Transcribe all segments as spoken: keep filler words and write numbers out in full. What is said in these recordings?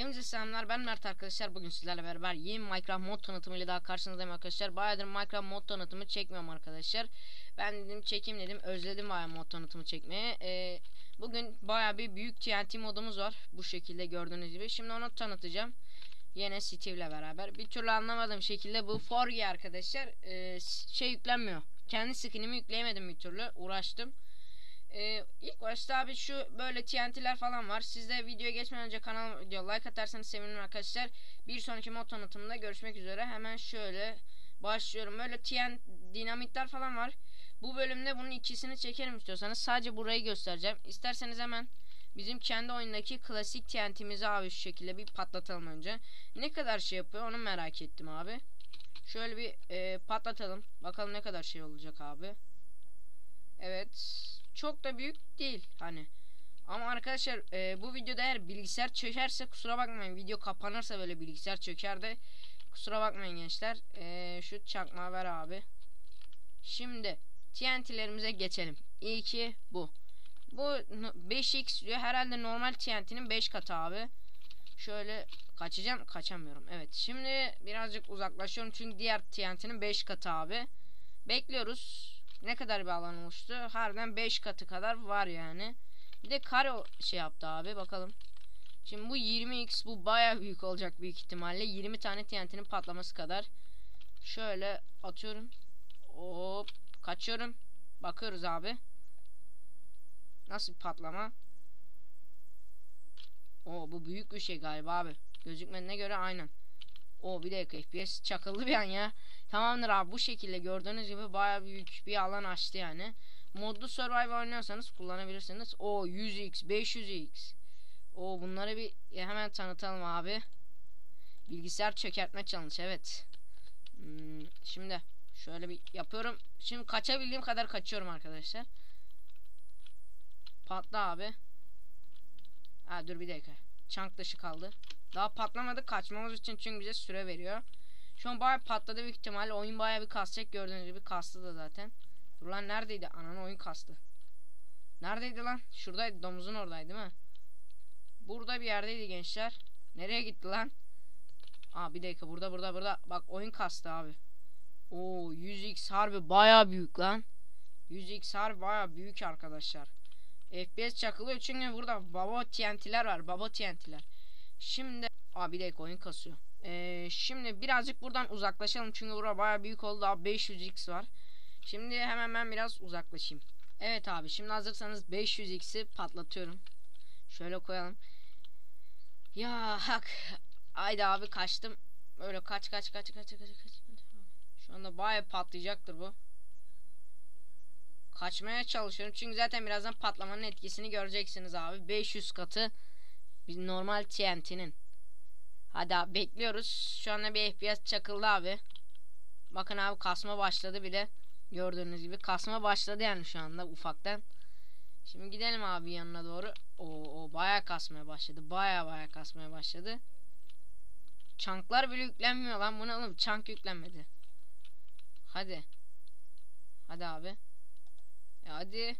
Hepinize selamlar, ben Mert arkadaşlar. Bugün sizlerle beraber yeni Minecraft mod tanıtımıyla daha karşınızdayım arkadaşlar. Bayağıdır Minecraft mod tanıtımı çekmiyorum arkadaşlar. Ben dedim çekeyim dedim, özledim bayağı mod tanıtımı çekmeye. Ee, bugün bayağı bir büyük T N T modumuz var, bu şekilde gördüğünüz gibi. Şimdi onu tanıtacağım yine Steve ile beraber. Bir türlü anlamadığım şekilde bu Forge arkadaşlar e, şey yüklenmiyor. Kendi skinimi yükleyemedim, bir türlü uğraştım. Ee, ilk başta abi şu böyle T N T'ler falan var. Siz de videoya geçmeden önce kanalıma video like atarsanız sevinirim arkadaşlar. Bir sonraki mod tanıtımında görüşmek üzere. Hemen şöyle başlıyorum. Böyle T N dinamitler falan var. Bu bölümde bunun ikisini çekerim istiyorsanız. Sadece burayı göstereceğim. İsterseniz hemen bizim kendi oyundaki klasik T N T'mizi abi şu şekilde bir patlatalım önce. Ne kadar şey yapıyor onu merak ettim abi. Şöyle bir e, patlatalım. Bakalım ne kadar şey olacak abi. Evet. Çok da büyük değil hani. Ama arkadaşlar e, bu videoda eğer bilgisayar çökerse kusura bakmayın. Video kapanırsa böyle bilgisayar çöker de kusura bakmayın gençler. E, şu çakma ver abi. Şimdi T N T'lerimize geçelim. İlki bu. Bu beş x diyor. Herhalde normal T N T'nin beş katı abi. Şöyle kaçacağım. Kaçamıyorum. Evet. Şimdi birazcık uzaklaşıyorum. Çünkü diğer T N T'nin beş katı abi. Bekliyoruz. Ne kadar bir alan oluştu? Harbiden beş katı kadar var yani. Bir de kare şey yaptı abi, bakalım. Şimdi bu yirmi x, bu baya büyük olacak büyük ihtimalle. yirmi tane T N T'nin patlaması kadar. Şöyle atıyorum. Hop, kaçıyorum. Bakıyoruz abi. Nasıl bir patlama? Oo, bu büyük bir şey galiba abi. Gözükmediğine göre aynen. O bir dakika, F P S çakıldı bir an ya. Tamamdır abi, bu şekilde gördüğünüz gibi bayağı büyük bir alan açtı yani. Modlu survival oynuyorsanız kullanabilirsiniz. O yüz x, beş yüz x. O bunları bir hemen tanıtalım abi. Bilgisayar çökertme challenge, evet. Hmm, şimdi şöyle bir yapıyorum. Şimdi kaçabildiğim kadar kaçıyorum arkadaşlar. Patla abi. Ha dur bir dakika. Çank dışı kaldı. Daha patlamadı kaçmamız için, çünkü bize süre veriyor. Şu an bayağı patladı büyük ihtimalle. Oyun bayağı bir kasacak, gördüğünüz gibi kastı da zaten. Dur lan, neredeydi? Ananı, oyun kastı. Neredeydi lan? Şuradaydı, domuzun oradaydı değil mi? Burada bir yerdeydi gençler. Nereye gitti lan? Aa bir dakika, burada burada burada. Bak oyun kastı abi. Oo yüz x harbi bayağı büyük lan. yüz x harbi bayağı büyük arkadaşlar. F P S çakılıyor çünkü burada baba T N T'ler var. Baba T N T'ler. Şimdi aa bir dakika, oyun kasıyor. Ee, şimdi birazcık buradan uzaklaşalım çünkü burada bayağı büyük oldu. Daha beş yüz x var. Şimdi hemen ben biraz uzaklaşayım. Evet abi, şimdi hazırsanız beş yüz x'i patlatıyorum. Şöyle koyalım. Ya hak. Haydi abi, kaçtım. Böyle kaç kaç kaç kaç kaç kaç. Şu anda bayağı patlayacaktır bu. Kaçmaya çalışıyorum çünkü zaten birazdan patlamanın etkisini göreceksiniz abi. beş yüz katı bir normal T N T'nin. Hadi abi bekliyoruz. Şu anda bir F P S çakıldı abi. Bakın abi, kasma başladı bile. Gördüğünüz gibi kasma başladı yani şu anda ufaktan. Şimdi gidelim abi yanına doğru. Oo, o bayağı kasmaya başladı. Bayağı bayağı kasmaya başladı. Çanklar bile yüklenmiyor lan. Bu ne oğlum? Çank yüklenmedi. Hadi. Hadi abi. Ya hadi.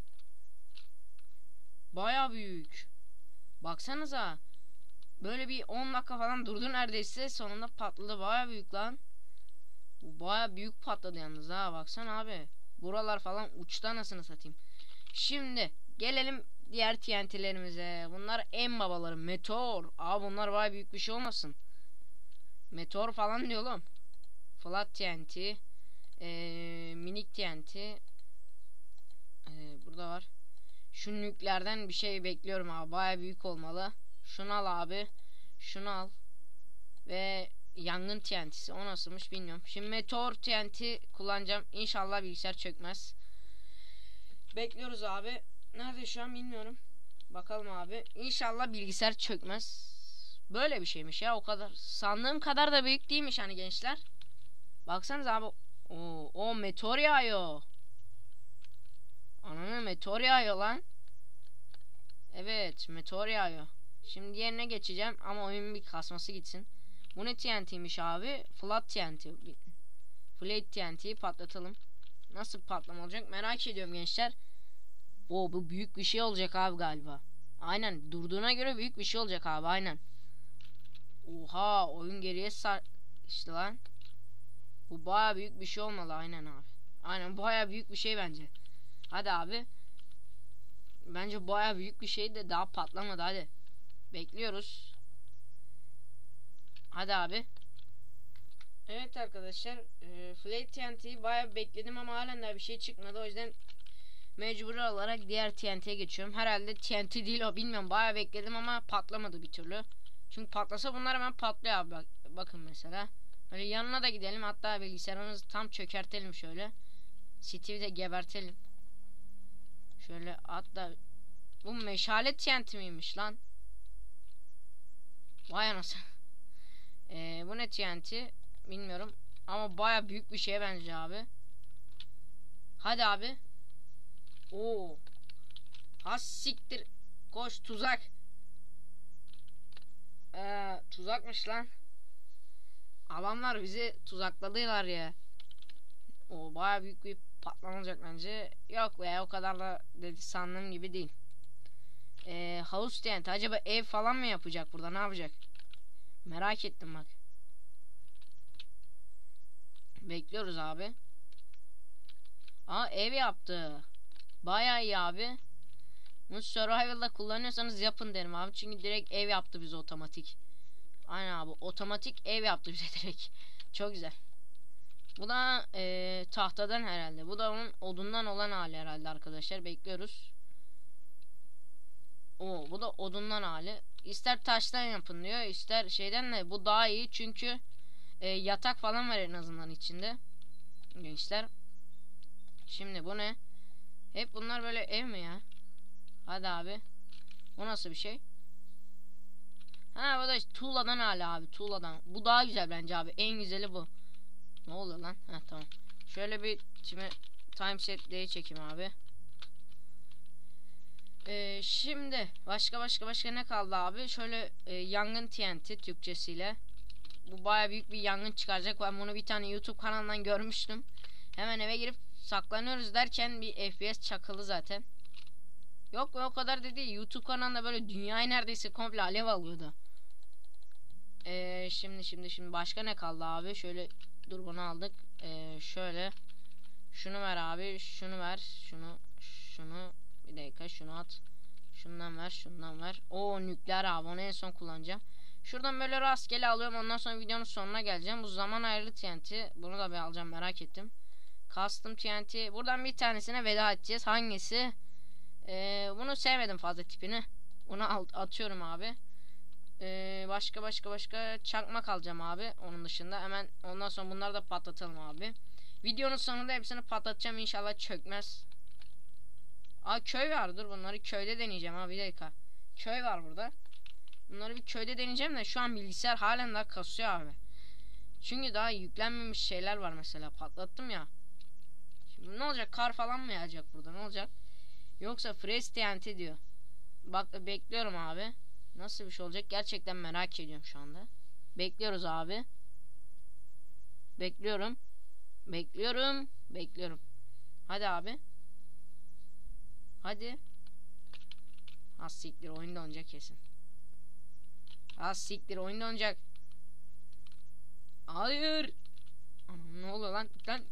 Bayağı büyük. Baksanıza. Böyle bir on dakika falan durdu neredeyse. Sonunda patladı. Bayağı büyük lan. Bu bayağı büyük patladı yalnız ha. Baksana abi. Buralar falan uçtu anasını satayım. Şimdi gelelim diğer T N T'lerimize. Bunlar en babaları. Meteor. Aa bunlar bayağı büyük bir şey olmasın. Meteor falan diyor oğlum. Flat T N T. Ee, minik T N T. Ee, burada var. Şu nüklerden bir şey bekliyorum abi. Bayağı büyük olmalı. Şunu al abi. Şunu al. Ve yangın T N T'si. O nasılmış bilmiyorum. Şimdi meteor T N T kullanacağım. İnşallah bilgisayar çökmez. Bekliyoruz abi. Nerede şu an bilmiyorum. Bakalım abi. İnşallah bilgisayar çökmez. Böyle bir şeymiş ya, o kadar. Sandığım kadar da büyük değilmiş hani gençler. Baksanız abi. Oo, o meteor yağıyor. Ananı, meteor yağıyor lan. Evet, meteor yağıyor. Şimdi yerine geçeceğim ama oyun bir kasması gitsin. Bu ne T N T'ymiş abi? Flat T N T. Flat T N T'yi patlatalım. Nasıl bir patlama olacak merak ediyorum gençler. Oo, bu büyük bir şey olacak abi galiba. Aynen, durduğuna göre büyük bir şey olacak abi, aynen. Oha, oyun geriye sar işte lan. Bu baya büyük bir şey olmalı, aynen abi. Aynen, baya büyük bir şey bence. Hadi abi. Bence baya büyük bir şey de daha patlamadı, hadi. Bekliyoruz. Hadi abi. Evet arkadaşlar, e, Flame T N T'yi bayağı bekledim ama halen daha bir şey çıkmadı. O yüzden mecbur olarak diğer T N T'ye geçiyorum. Herhalde T N T değil o, bilmiyorum. Bayağı bekledim ama patlamadı bir türlü. Çünkü patlasa bunlar hemen patlıyor abi. Bak, bakın mesela. Böyle yanına da gidelim, hatta bilgisayarımızı tam çökertelim şöyle. Steve'i de gebertelim. Şöyle hatta, bu meşale T N T miymiş lan? Vay anasını. Ee, bu ne T N T? Bilmiyorum. Ama baya büyük bir şeye benziyor abi. Hadi abi. Oo. Has siktir. Koş, tuzak. Ee, tuzakmış lan. Adamlar bizi tuzakladılar ya. O baya büyük bir patlama olacak bence. Yok be, o kadar da dedi sandığım gibi değil. Ee, House T N T acaba ev falan mı yapacak burada, ne yapacak? Merak ettim bak. Bekliyoruz abi. Aa, ev yaptı. Bayağı iyi abi. Bunu survival'da kullanıyorsanız yapın derim abi. Çünkü direkt ev yaptı bize otomatik. Aynen abi, otomatik ev yaptı bize direkt. Çok güzel. Bu da e, tahtadan herhalde. Bu da onun odundan olan hali herhalde arkadaşlar. Bekliyoruz. Oo, bu da odundan hali. İster taştan yapın diyor, ister şeyden de. Bu daha iyi çünkü e, yatak falan var en azından içinde. Gençler. Şimdi bu ne? Hep bunlar böyle ev mi ya? Hadi abi. Bu nasıl bir şey? Ha, bu da işte tuğladan hala abi, tuğladan. Bu daha güzel bence abi. En güzeli bu. Ne oluyor lan? Ha, tamam. Şöyle bir şimdi time set'leri çekeyim abi. Ee, şimdi başka başka başka ne kaldı abi? Şöyle e, yangın T N T Türkçesiyle. Bu baya büyük bir yangın çıkaracak. Ben bunu bir tane YouTube kanalından görmüştüm. Hemen eve girip saklanıyoruz derken bir F P S çakılı zaten. Yok o kadar da değil. YouTube kanalında böyle dünyayı neredeyse komple alev alıyordu. Ee, şimdi şimdi şimdi başka ne kaldı abi? Şöyle, dur, bunu aldık. Ee, şöyle şunu ver abi, şunu ver, şunu şunu bir dakika, şunu at. Şundan ver, şundan ver. O nükleer abi, onu en son kullanacağım. Şuradan böyle rastgele alıyorum, ondan sonra videonun sonuna geleceğim. Bu zaman ayrılı T N T. Bunu da bir alacağım, merak ettim. Custom T N T. Buradan bir tanesine veda edeceğiz. Hangisi? Ee, bunu sevmedim fazla tipini. Bunu atıyorum abi. Ee, başka başka başka çakmak alacağım abi. Onun dışında hemen ondan sonra bunları da patlatalım abi. Videonun sonunda hepsini patlatacağım, inşallah çökmez. Aa, köy var, dur bunları köyde deneyeceğim abi, bir dakika. Köy var burada. Bunları bir köyde deneyeceğim de şu an bilgisayar halen daha kasıyor abi. Çünkü daha yüklenmemiş şeyler var, mesela patlattım ya. Şimdi ne olacak, kar falan mı yağacak burada, ne olacak? Yoksa freeze T N T diyor. Bak, bekliyorum abi. Nasıl bir şey olacak gerçekten merak ediyorum şu anda. Bekliyoruz abi. Bekliyorum. Bekliyorum. Bekliyorum. Hadi abi. Hadi. Az siktir, oyun donacak kesin. Az siktir, oyun donacak. Hayır. Anam, ne oluyor lan? Lan.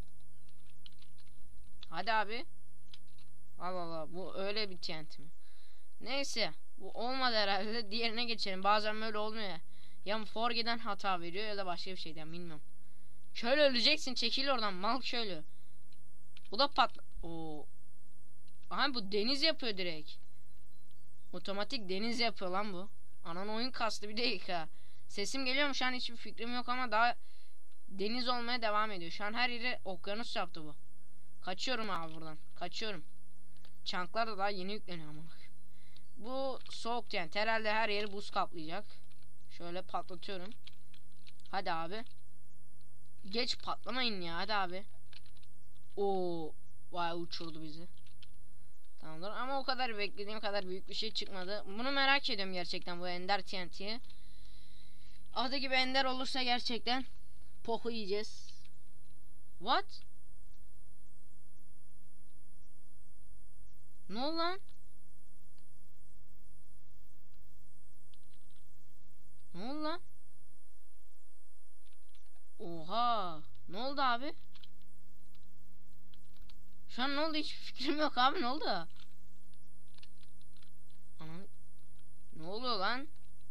Hadi abi. Allah Allah, bu öyle bir T N T mi? Neyse, bu olmadı herhalde, diğerine geçelim. Bazen böyle olmuyor ya. Ya Forge'den hata veriyor ya da başka bir şeyden, bilmiyorum. Köylü öleceksin, çekil oradan mal köylü. Bu da patla... Oo. Aha, bu deniz yapıyor direkt. Otomatik deniz yapıyor lan bu. Anan oyun kastı, bir dakika. Sesim geliyor mu şu an, hiçbir fikrim yok ama daha deniz olmaya devam ediyor. Şu an her yeri okyanus yaptı bu. Kaçıyorum abi buradan. Kaçıyorum. Çanklar da daha yeni yükleniyor ama. Bu soğuk yani. Herhalde her yeri buz kaplayacak. Şöyle patlatıyorum. Hadi abi. Geç patlamayın ya, hadi abi. Oo, vay, uçurdu bizi. Tamamdır ama o kadar beklediğim kadar büyük bir şey çıkmadı. Bunu merak ediyorum gerçekten, bu Ender T N T'yi. Adı gibi Ender olursa gerçekten poku yiyeceğiz. What? Ne oldu lan? Ne oldu oldu lan? Oha. Ne oldu abi? Şu an ne oldu, hiç fikrim yok abi, ne oldu? Anam. Ne oluyor lan?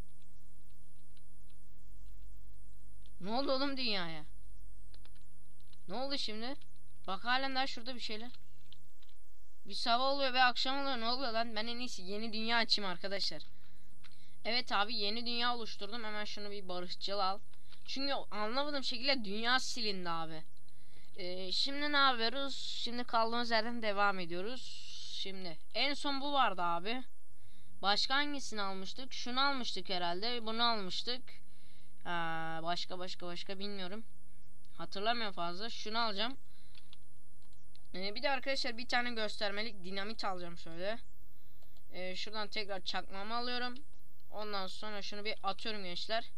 Ne oldu oğlum dünyaya? Ne oldu şimdi? Bak halen daha şurada bir şeyler. Bir sabah oluyor ve akşam oluyor, ne oluyor lan? Ben en iyisi yeni dünya açayım arkadaşlar. Evet abi, yeni dünya oluşturdum. Hemen şunu bir barışçıl al. Çünkü anlamadığım şekilde dünya silindi abi. Ee, şimdi ne yapıyoruz? Şimdi kaldığımız yerden devam ediyoruz. Şimdi en son bu vardı abi. Başka hangisini almıştık? Şunu almıştık herhalde. Bunu almıştık. Ha, başka başka başka bilmiyorum. Hatırlamıyorum fazla. Şunu alacağım. Ee, bir de arkadaşlar bir tane göstermelik dinamit alacağım şöyle. Ee, şuradan tekrar çakmamı alıyorum. Ondan sonra şunu bir atıyorum gençler.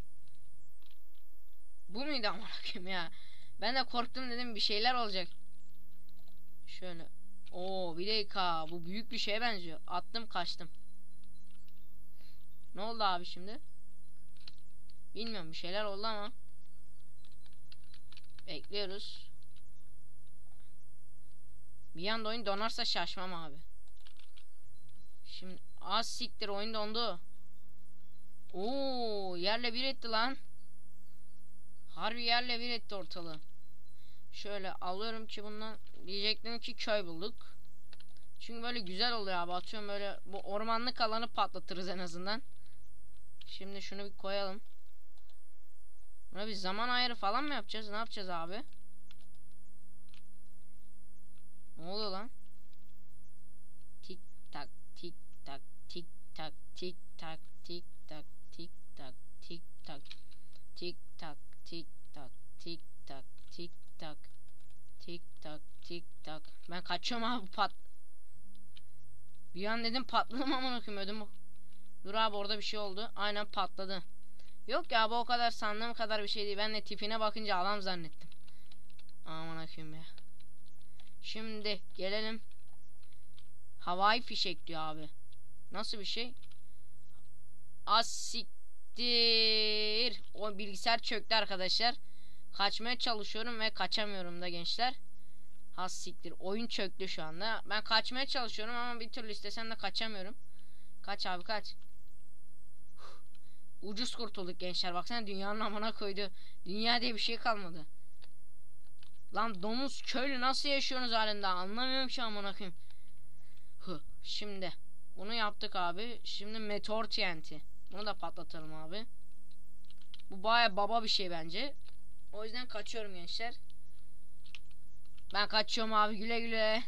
Bu muydu amına koyayım ya? Ben de korktum, dedim bir şeyler olacak. Şöyle. Oo bir dakika, bu büyük bir şeye benziyor. Attım kaçtım. Ne oldu abi şimdi? Bilmiyorum, bir şeyler oldu ama. Bekliyoruz. Bir anda oyun donarsa şaşmam abi. Şimdi az siktir, oyun dondu. Oo yerle bir etti lan. Harbi yerle bir etti ortalığı. Şöyle alıyorum ki bundan, diyecektim ki köy bulduk. Çünkü böyle güzel oluyor abi, atıyorum böyle bu ormanlık alanı patlatırız en azından. Şimdi şunu bir koyalım. Buna bir zaman ayarı falan mı yapacağız? Ne yapacağız abi? Ne oluyor lan? Tik tak tik tak tik tak tik tak tik tak tik tak tik tak tik tak tik tak tik tak tik tak tik tak tik tak. Ben kaçıyorum abi, pat. Bir an dedim patladım ama koyayım, ödüm. Dur abi, orada bir şey oldu. Aynen patladı. Yok ya, bu o kadar sandığım kadar bir şey değil. Ben de tipine bakınca adam zannettim. Aman akıyım ya. Şimdi gelelim. Havai fişek diyor abi. Nasıl bir şey? Asiktir. O bilgisayar çöktü arkadaşlar. Kaçmaya çalışıyorum ve kaçamıyorum da gençler. Asiktir. Oyun çöktü şu anda. Ben kaçmaya çalışıyorum ama bir türlü istesem de kaçamıyorum. Kaç abi kaç. Ucuz kurtulduk gençler. Baksana, dünyanın amına koydu. Dünya diye bir şey kalmadı. Lan domuz köylü nasıl yaşıyorsunuz halinde? Anlamıyorum ki amına koyayım. Hı. Şimdi bunu yaptık abi. Şimdi meteor T N T. Bunu da patlatalım abi. Bu baya baba bir şey bence. O yüzden kaçıyorum gençler. Ben kaçıyorum abi, güle güle.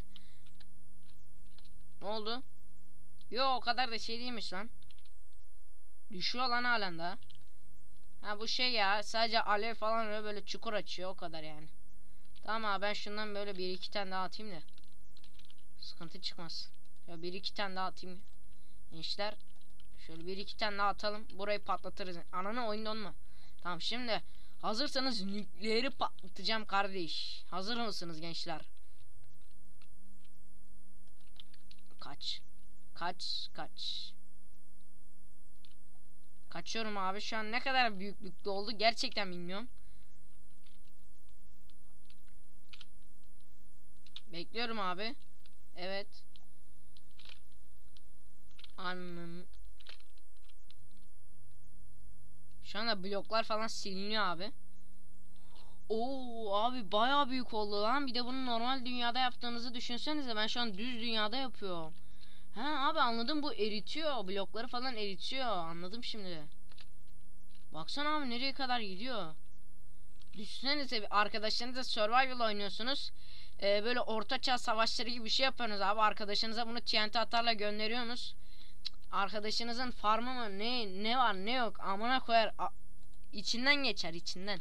Ne oldu? Yo, o kadar da şey değilmiş lan. Düşüyor lan halen daha. Ha bu şey ya, sadece alev falan öyle böyle çukur açıyor, o kadar yani. Tamam abi, ben şundan böyle bir iki tane daha atayım da sıkıntı çıkmaz. Ya bir iki tane daha atayım gençler. Şöyle bir iki tane daha atalım, burayı patlatırız. Ananı, oyun donma. Tamam, şimdi hazırsanız nükleeri patlatacağım kardeş. Hazır mısınız gençler? Kaç. Kaç kaç. Kaçıyorum abi. Şu an ne kadar büyüklükte oldu gerçekten bilmiyorum. Bekliyorum abi. Evet. Anladım. Şu anda bloklar falan siliniyor abi. Oo abi, bayağı büyük oldu lan. Bir de bunu normal dünyada yaptığınızı düşünsenize. Ben şu an düz dünyada yapıyorum. Ha abi, anladım, bu eritiyor. Blokları falan eritiyor. Anladım şimdi. Baksana abi, nereye kadar gidiyor. Düşünsenize, arkadaşlarınızla survival oynuyorsunuz. Ee, böyle ortaçağ savaşları gibi bir şey yapıyorsunuz abi. Arkadaşınıza bunu T N T atarla gönderiyorsunuz. Arkadaşınızın farmı mı ne ne var ne yok amına koyar. A içinden geçer, içinden.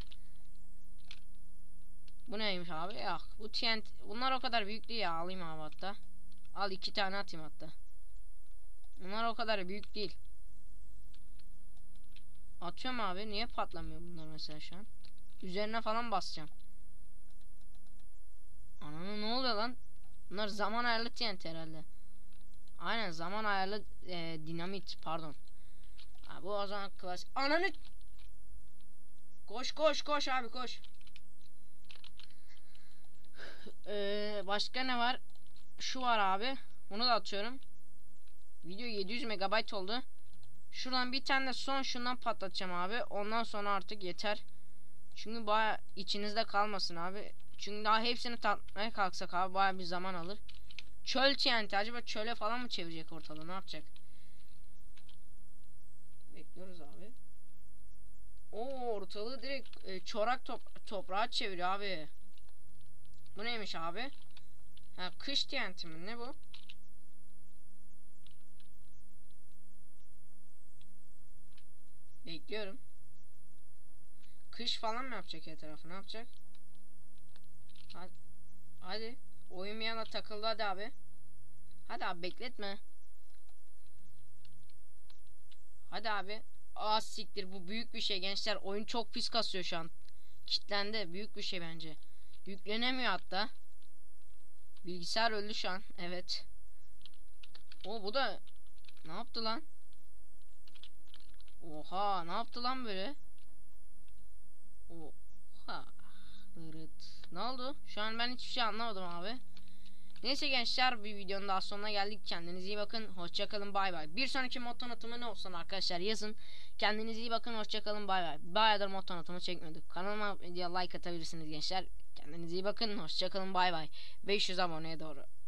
Bu neymiş abi? Yok. Bu T N T, bunlar o kadar büyük değil ya. Alayım abi hatta. Al, iki tane atayım hatta. Bunlar o kadar büyük değil. Atıyorum abi. Niye patlamıyor bunlar mesela şu an? Üzerine falan basacağım. Ananı, ne oluyor lan? Bunlar zaman ayarlı T N T herhalde. Aynen, zaman ayarlı e, dinamit, pardon. Ha, bu o zaman klasik. Ananı. Koş koş koş abi koş. Ee, başka ne var? Şu var abi. Onu da atıyorum. Video yedi yüz megabayt oldu. Şuradan bir tane de son şundan patlatacağım abi. Ondan sonra artık yeter. Çünkü baya içinizde kalmasın abi. Çünkü daha hepsini tatmaya kalksak abi baya bir zaman alır. Çöl T N T acaba çöle falan mı çevirecek ortalığı, ne yapacak? Bekliyoruz abi. Oo, ortalığı direkt e, çorak top toprağa çeviriyor abi. Bu neymiş abi? Ha, kış T N T mi ne bu? Bekliyorum. Kış falan mı yapacak etrafı, ne yapacak? Hadi. Hadi. Oyun bir yana takıldı, hadi abi. Hadi abi bekletme. Hadi abi. Aa siktir, bu büyük bir şey gençler. Oyun çok pis kasıyor şu an. Kitlendi. Büyük bir şey bence. Yüklenemiyor hatta. Bilgisayar öldü şu an. Evet. O bu da ne yaptı lan? Oha, ne yaptı lan böyle? Oha. Hırıt. Ne oldu? Şu an ben hiçbir şey anlamadım abi. Neyse gençler, bir videonun daha sonuna geldik. Kendinize iyi bakın. Hoşçakalın, bay bay. Bir sonraki mod tanıtımı ne olsun arkadaşlar yazın. Kendinize iyi bakın, hoşçakalın, bay bay. Bayağıdır mod tanıtımı çekmiyorduk. Kanalıma video like atabilirsiniz gençler. Kendinize iyi bakın, hoşçakalın, bay bay. beş yüz aboneye doğru.